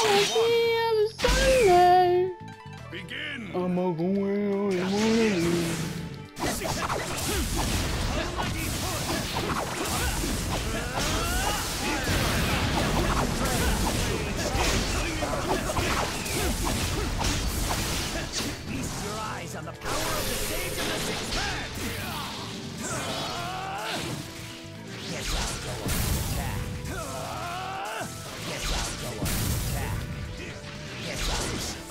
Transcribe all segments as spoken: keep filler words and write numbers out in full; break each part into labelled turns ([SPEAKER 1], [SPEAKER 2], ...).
[SPEAKER 1] on Sunday.
[SPEAKER 2] Begin.
[SPEAKER 1] I'm a going on the morning.
[SPEAKER 3] Feast your eyes on the power of the sage of the six man. Guess I'll go on attack. Guess I'll go on attack. Guess I'll.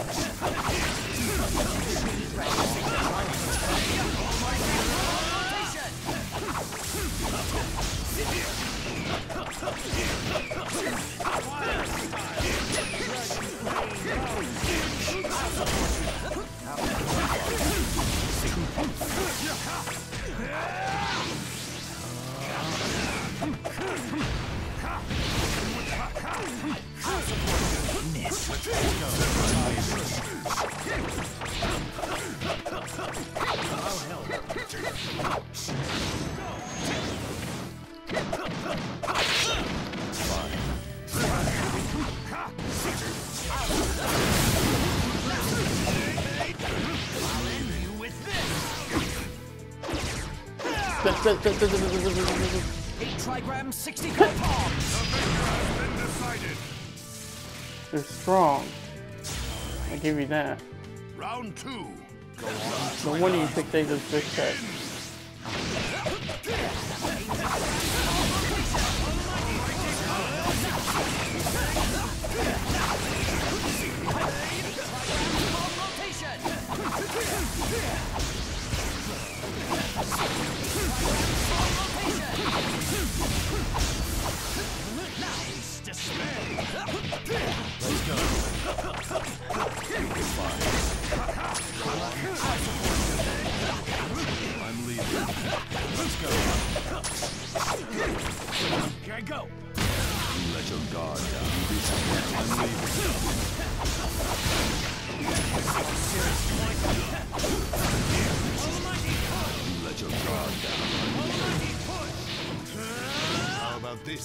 [SPEAKER 3] Eight trigrams, sixty-four palms.
[SPEAKER 1] They're strong. I give you that.
[SPEAKER 2] Round two.
[SPEAKER 1] No wonder you think they just fish tech.
[SPEAKER 3] Let's go.
[SPEAKER 2] I'm leaving. Let's go.
[SPEAKER 3] Here I go.
[SPEAKER 2] You let your guard down. I'm leaving. You let your guard down. How about this?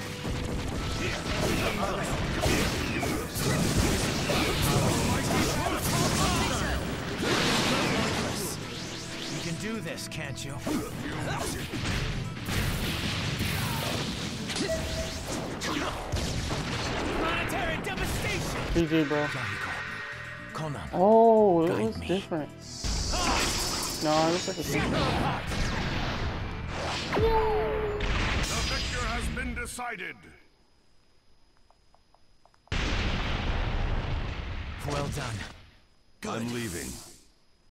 [SPEAKER 3] You can do this, can't you? Planetary devastation!
[SPEAKER 1] G G, bro.
[SPEAKER 3] Conan.
[SPEAKER 1] Oh, it
[SPEAKER 3] Guide
[SPEAKER 1] was
[SPEAKER 3] me.
[SPEAKER 1] different. No, it looks like a secret.
[SPEAKER 2] The victor has been decided.
[SPEAKER 3] Well done.
[SPEAKER 2] I'm leaving.